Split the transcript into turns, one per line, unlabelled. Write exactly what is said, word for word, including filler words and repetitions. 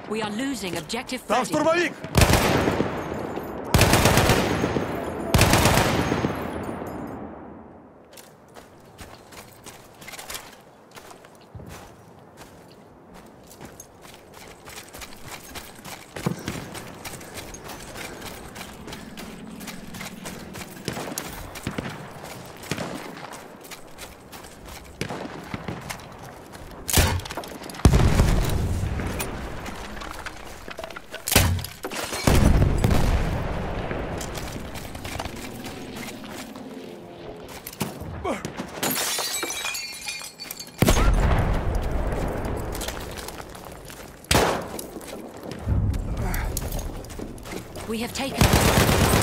We are losing objective
Там
Freddy.
штурмовик!
We have taken